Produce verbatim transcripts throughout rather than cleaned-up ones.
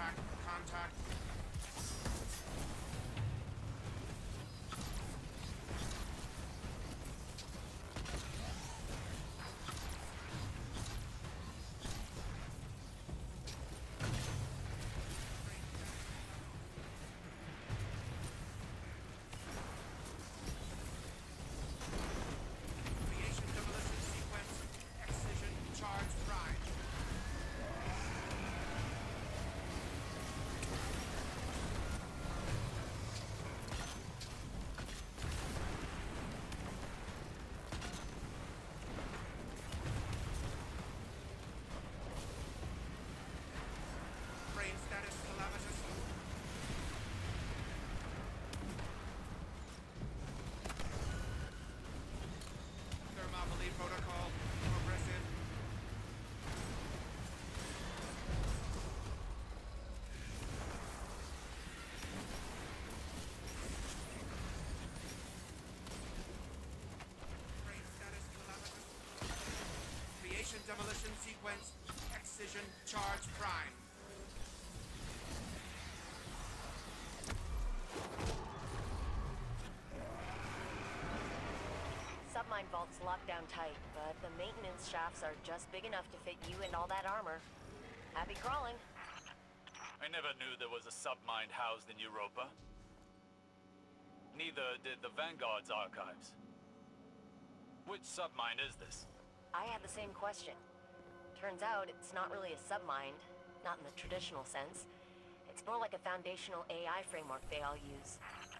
Contact, contact. Creation demolition sequence. Excision charge prime. Brain status calamitous. Thermopylae protocol progressive. Brain status calamitous. Creation demolition sequence. Excision charge prime. Submine vault's locked down tight, but the maintenance shafts are just big enough to fit you and all that armor. Happy crawling. I never knew there was a submine housed in Europa. Neither did the Vanguard's archives. Which submine is this? I had the same question. Turns out it's not really a submind, not in the traditional sense. It's more like a foundational A I framework they all use.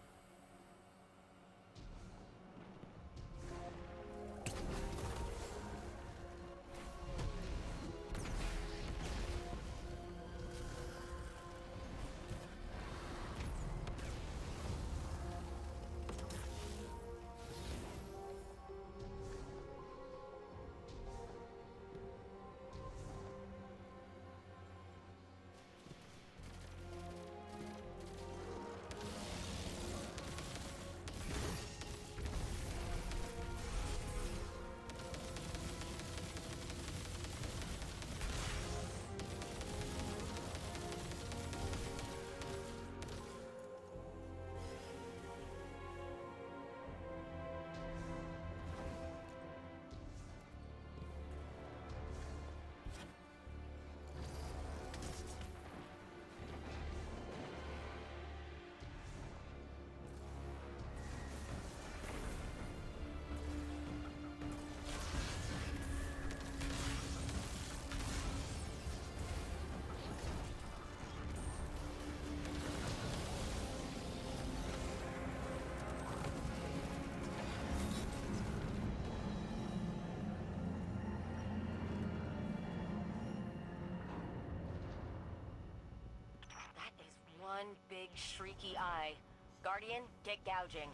One big shrieky eye. Guardian, get gouging.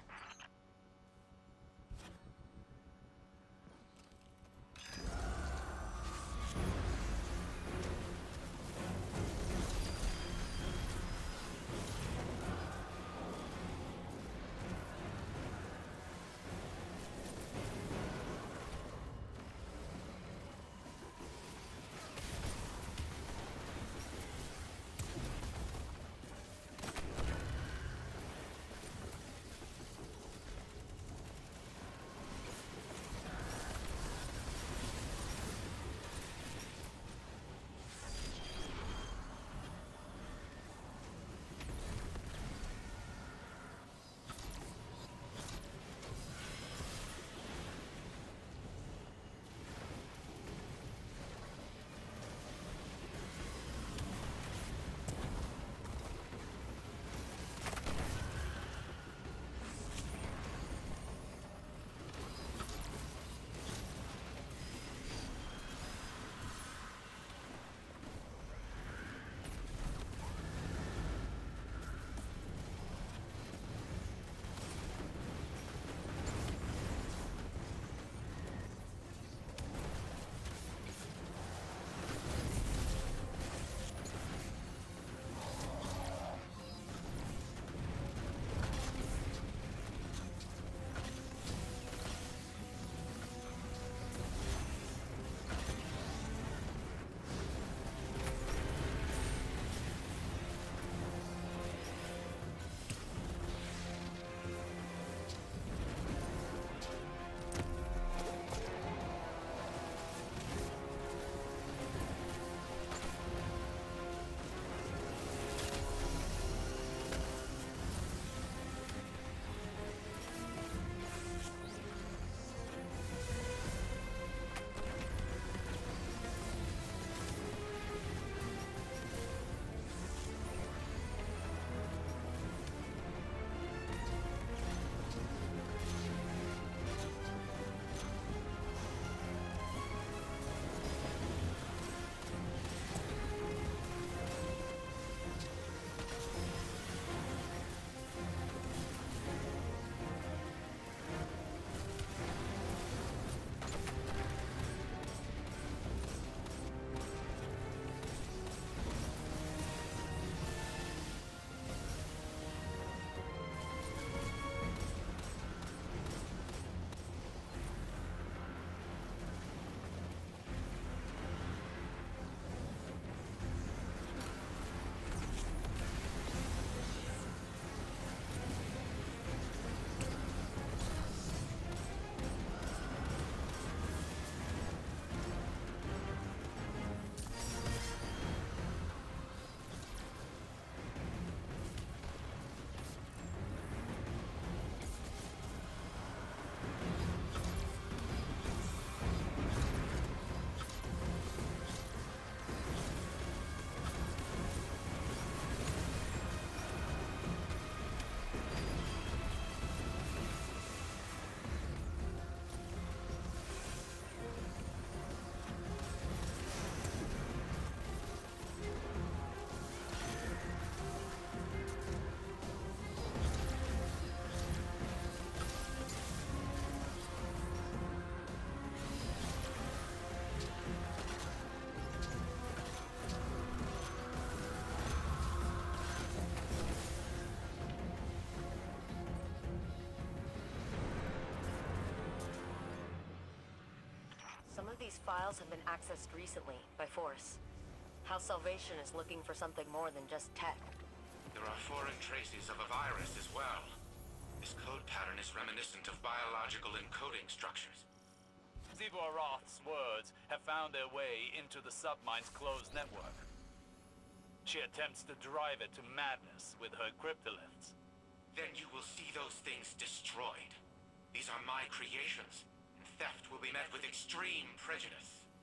of these files have been accessed recently, by force. House Salvation is looking for something more than just tech. There are foreign traces of a virus as well. This code pattern is reminiscent of biological encoding structures. Zebor Roth's words have found their way into the submine's closed network. She attempts to drive it to madness with her cryptoliths. Then you will see those things destroyed. These are my creations, and theft will be met with extreme prejudice.